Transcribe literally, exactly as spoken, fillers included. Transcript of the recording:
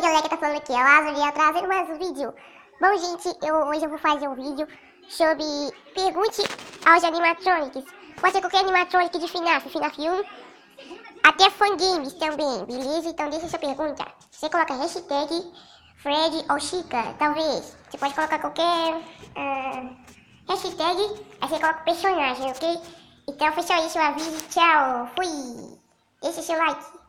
galera que tá falando aqui, é o Lázaro e trazendo mais um vídeo. Bom, gente, eu, hoje eu vou fazer um vídeo sobre pergunte aos animatronics. Pode ser qualquer animatronic de FNAF, FNAF um, até fangames também, beleza? Então deixa sua pergunta. Você coloca hashtag Fred ou Chica, talvez. Você pode colocar qualquer uh, hashtag, aí você coloca o personagem, ok? Então foi só isso, um aviso, tchau, fui! Deixa seu like.